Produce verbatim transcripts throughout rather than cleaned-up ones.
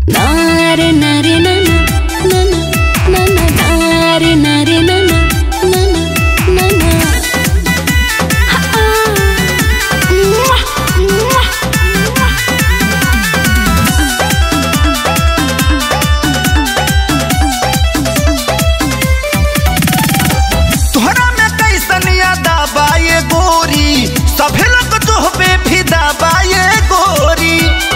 नारे नारे नाना नाना नाना नारे नारे नाना नाना नाना तोहरा में कैसन याद आबाए गोरी सभे लोग तोहबे फिदा बाए गोरी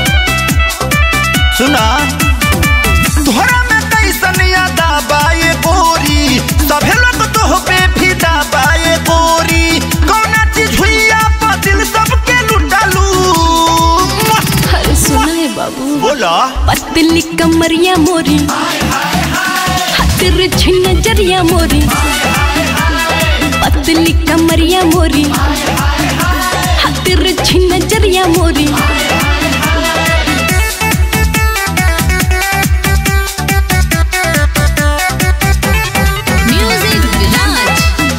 सुना तोहरा में कैसन याद आबाए गोरी सभे लोग तोहबे फिदा बाए गोरी कौना चीज हुइया पा दिल सबके लुटालू। अरे सुना है बाबू बोला पतली कमरिया मोरी तिरछी नजरिया मोरी पतली कमरिया मोरी तिरछी नजरिया मोरी म्यूजिक विराज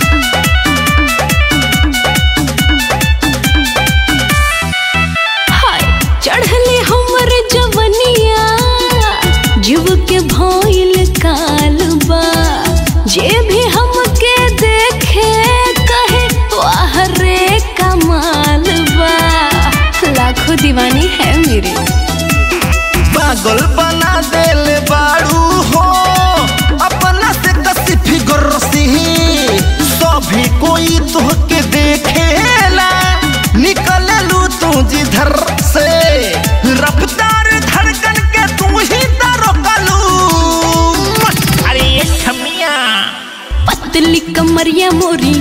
हाय चढ़ले हमर जवनिया जीव के भइल कालबा जे भी हमके देखे कहे वाह रे कमाल बा लाखों दीवानी है मेरी पागल बना देले बाड़ू हो अपना से कसी फिगर सी सभी कोई तोहके देखेला निकले लू तू जिधर से रफ्तार धड़कन के तू ही रोकलू। अरे छमिया पतली कमरिया मोरी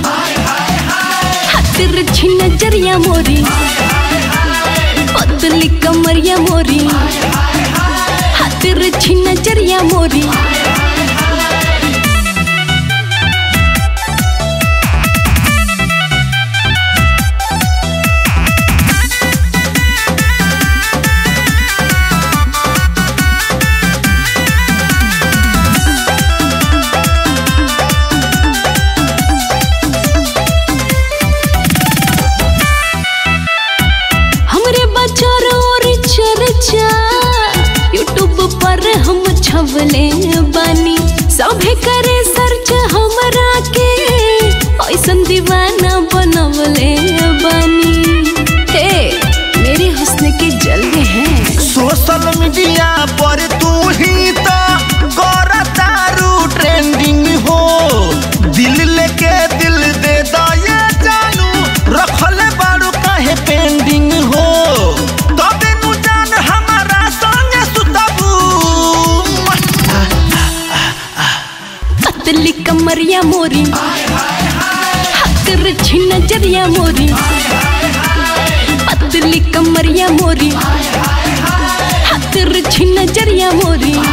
तिरछी नजरिया मोरी पतली कमरिया मोरी तिरछी नजरिया मोरी यूट्यूब पर हम छवले बानी सभे करे सर्च हमरा के ऐसन दीवाना बनवले बानी। हे मेरे हुस्न के जलवे हैं सोशल मीडिया पर तू ही तो करतारू ट्रेंडिंग हो दिल लेके दिल दे दो ये जानू रखले बारू काहे पेंडिंग हो तबे नु जान हमारा संगे सुतबू। पतली कमरिया मोरी तिरछी नजरिया मोरी पतली कमरिया मोरी तिरछी नजरिया मोरी।